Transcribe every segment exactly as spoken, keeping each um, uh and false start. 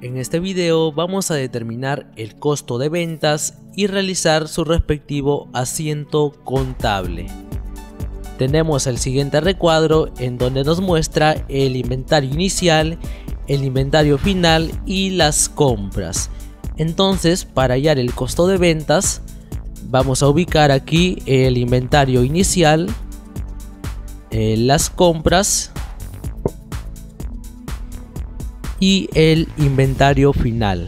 En este video vamos a determinar el costo de ventas y realizar su respectivo asiento contable. Tenemos el siguiente recuadro en donde nos muestra el inventario inicial, el inventario final y las compras. Entonces, para hallar el costo de ventas, vamos a ubicar aquí el inventario inicial, eh, las compras y el inventario final.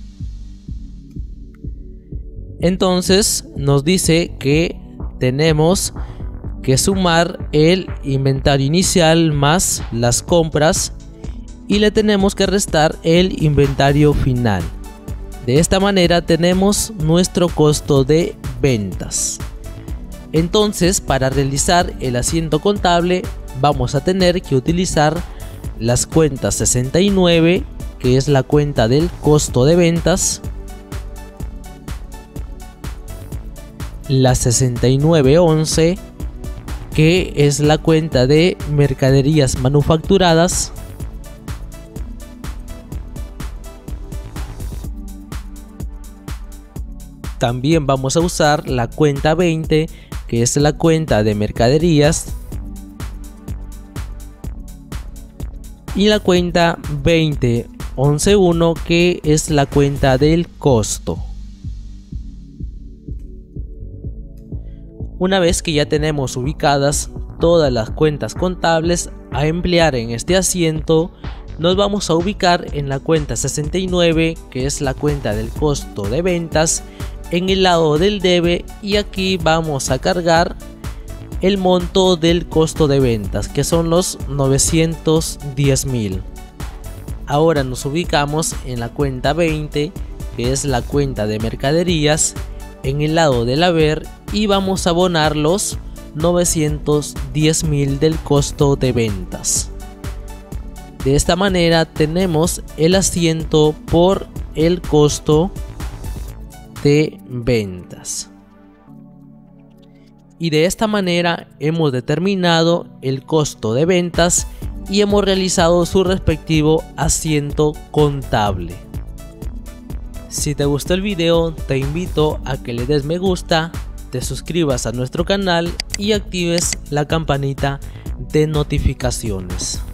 Entonces nos dice que tenemos que sumar el inventario inicial más las compras y le tenemos que restar el inventario final. De esta manera tenemos nuestro costo de ventas. Entonces, para realizar el asiento contable vamos a tener que utilizar las cuentas sesenta y nueve, que es la cuenta del costo de ventas, la sesenta y nueve once, que es la cuenta de mercaderías manufacturadas, también vamos a usar la cuenta veinte, que es la cuenta de mercaderías, y la cuenta veinte once uno, que es la cuenta del costo. Una vez que ya tenemos ubicadas todas las cuentas contables a emplear en este asiento, nos vamos a ubicar en la cuenta sesenta y nueve, que es la cuenta del costo de ventas, en el lado del debe, y aquí vamos a cargar el monto del costo de ventas, que son los novecientos diez mil. Ahora nos ubicamos en la cuenta veinte, que es la cuenta de mercaderías, en el lado del haber, y vamos a abonar los novecientos diez mil del costo de ventas. De esta manera tenemos el asiento por el costo de ventas. Y de esta manera hemos determinado el costo de ventas y hemos realizado su respectivo asiento contable. Si te gustó el video, te invito a que le des me gusta, te suscribas a nuestro canal y actives la campanita de notificaciones.